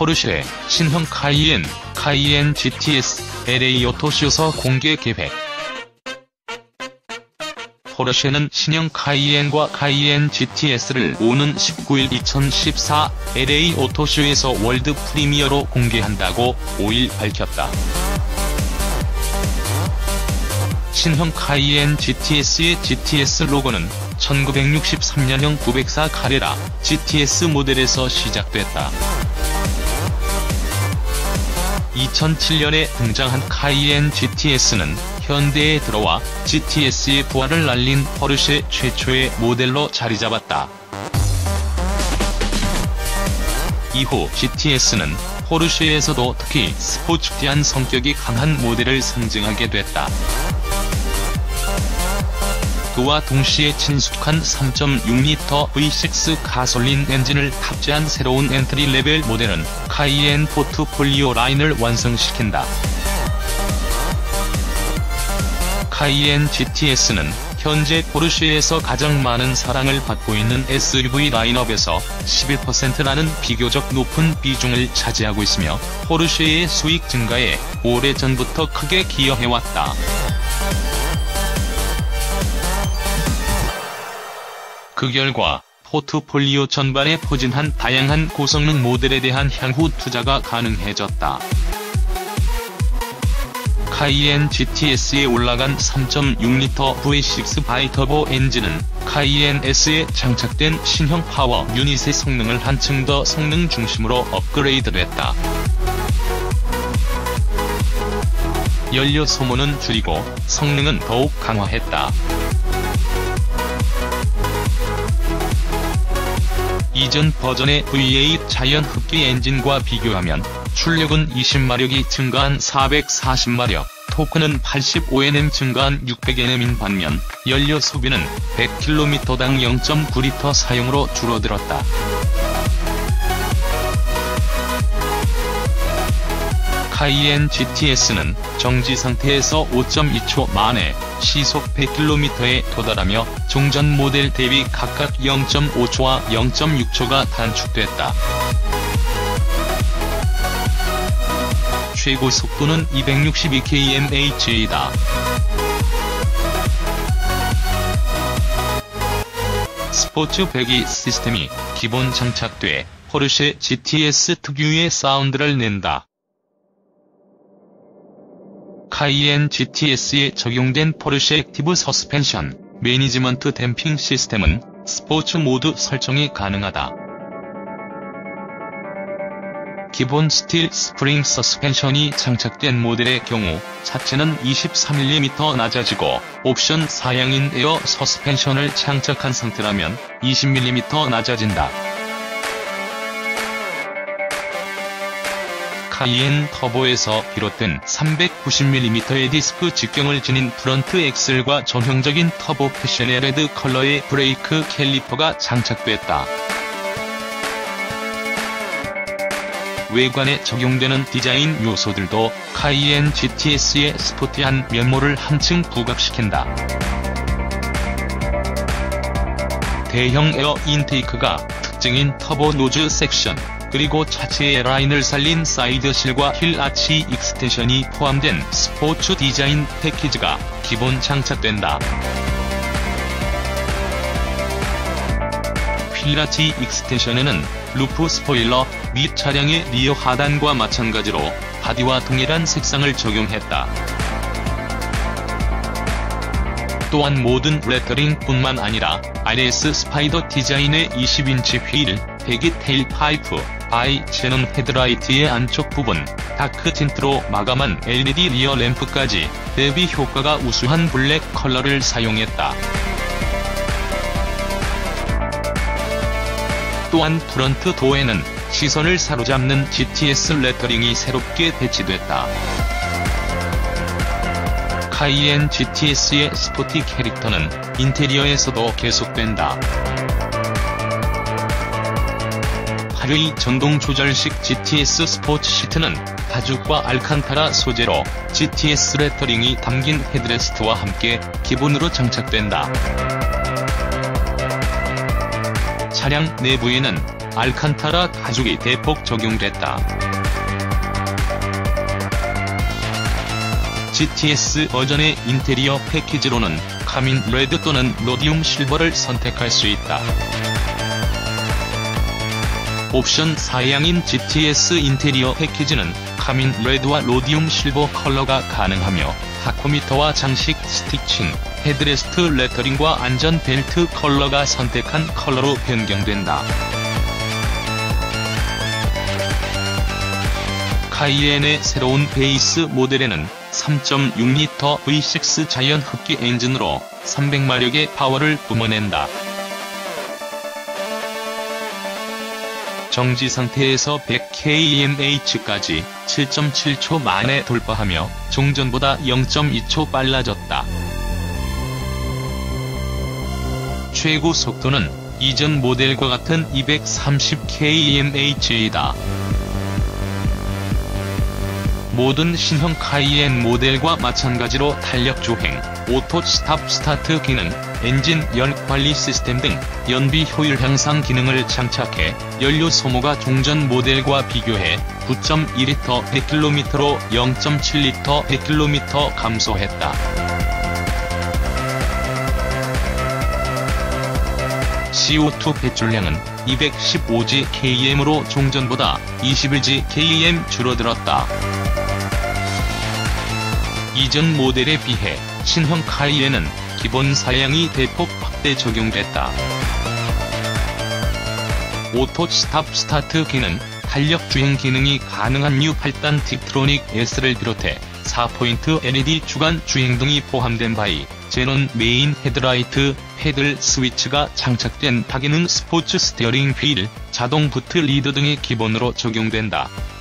포르쉐 신형 카이엔 GTS LA 오토쇼에서 공개 계획. 포르쉐는 신형 카이엔과 카이엔 GTS를 오는 19일 2014 LA 오토쇼에서 월드 프리미어로 공개한다고 5일 밝혔다. 신형 카이엔 GTS의 GTS 로고는 1963년형 904 카레라 GTS 모델에서 시작됐다. 2007년에 등장한 카이엔 GTS는 현대에 들어와 GTS의 부활을 알린 포르쉐 최초의 모델로 자리잡았다. 이후 GTS는 포르쉐에서도 특히 스포츠티한 성격이 강한 모델을 상징하게 됐다. 그와 동시에 친숙한 3.6L V6 가솔린 엔진을 탑재한 새로운 엔트리 레벨 모델은 카이엔 포트폴리오 라인을 완성시킨다. 카이엔 GTS는 현재 포르쉐에서 가장 많은 사랑을 받고 있는 SUV 라인업에서 11%라는 비교적 높은 비중을 차지하고 있으며 포르쉐의 수익 증가에 오래전부터 크게 기여해왔다. 그 결과 포트폴리오 전반에 포진한 다양한 고성능 모델에 대한 향후 투자가 가능해졌다. 카이엔 GTS에 올라간 3.6L V6 바이터보 엔진은 카이엔 S에 장착된 신형 파워 유닛의 성능을 한층 더 성능 중심으로 업그레이드됐다. 연료 소모는 줄이고 성능은 더욱 강화했다. 이전 버전의 V8 자연 흡기 엔진과 비교하면 출력은 20마력이 증가한 440마력, 토크는 85Nm 증가한 600Nm인 반면 연료 소비는 100km당 0.9L 사용으로 줄어들었다. 카이엔 GTS는 정지 상태에서 5.2초 만에 시속 100km에 도달하며 종전 모델 대비 각각 0.5초와 0.6초가 단축됐다. 최고 속도는 262km/h다. 스포츠 배기 시스템이 기본 장착돼 포르쉐 GTS 특유의 사운드를 낸다. 카이엔 GTS에 적용된 포르쉐 액티브 서스펜션 매니지먼트 댐핑 시스템은 스포츠 모드 설정이 가능하다. 기본 스틸 스프링 서스펜션이 장착된 모델의 경우 차체는 23mm 낮아지고 옵션 사양인 에어 서스펜션을 장착한 상태라면 20mm 낮아진다. 카이엔 터보에서 비롯된 390mm의 디스크 직경을 지닌 프런트 엑셀과 전형적인 터보 패션의 레드 컬러의 브레이크 캘리퍼가 장착됐다. 외관에 적용되는 디자인 요소들도 카이엔 GTS의 스포티한 면모를 한층 부각시킨다. 대형 에어 인테이크가 특징인 터보 노즈 섹션, 그리고 차체의 라인을 살린 사이드실과 힐 아치 익스텐션이 포함된 스포츠 디자인 패키지가 기본 장착된다. 휠 아치 익스텐션에는 루프 스포일러 및 차량의 리어 하단과 마찬가지로 바디와 동일한 색상을 적용했다. 또한 모든 레터링뿐만 아니라 RS 스파이더 디자인의 20인치 휠, 배기 테일 파이프, 바이 제논 헤드라이트의 안쪽 부분, 다크 틴트로 마감한 LED 리어 램프까지 대비 효과가 우수한 블랙 컬러를 사용했다. 또한 프런트 도어에는 시선을 사로잡는 GTS 레터링이 새롭게 배치됐다. 카이엔 GTS의 스포티 캐릭터는 인테리어에서도 계속된다. 8의 전동 조절식 GTS 스포츠 시트는 가죽과 알칸타라 소재로 GTS 레터링이 담긴 헤드레스트와 함께 기본으로 장착된다. 차량 내부에는 알칸타라 가죽이 대폭 적용됐다. GTS 버전의 인테리어 패키지로는 카민 레드 또는 로디움 실버를 선택할 수 있다. 옵션 사양인 GTS 인테리어 패키지는 카민 레드와 로디움 실버 컬러가 가능하며 타코미터와 장식 스티칭, 헤드레스트 레터링과 안전벨트 컬러가 선택한 컬러로 변경된다. 카이엔의 새로운 베이스 모델에는 3.6L V6 자연 흡기 엔진으로 300마력의 파워를 뿜어낸다. 정지 상태에서 100kmh까지 7.7초 만에 돌파하며 종전보다 0.2초 빨라졌다. 최고 속도는 이전 모델과 같은 230kmh이다. 모든 신형 카이엔 모델과 마찬가지로 탄력 주행, 오토 스탑 스타트 기능, 엔진 열 관리 시스템 등 연비 효율 향상 기능을 장착해 연료 소모가 종전 모델과 비교해 9.2L 100km로 0.7L 100km 감소했다. CO2 배출량은 215gkm으로 종전보다 21gkm 줄어들었다. 이전 모델에 비해 신형 카이엔은 기본 사양이 대폭 확대 적용됐다. 오토 스탑 스타트 기능, 탄력 주행 기능이 가능한 뉴 8단 틱트로닉 S를 비롯해 4포인트 LED 주간 주행등이 포함된 바이 제논 메인 헤드라이트, 패들 스위치가 장착된 다기능 스포츠 스티어링 휠, 자동 부트 리더 등이 기본으로 적용된다.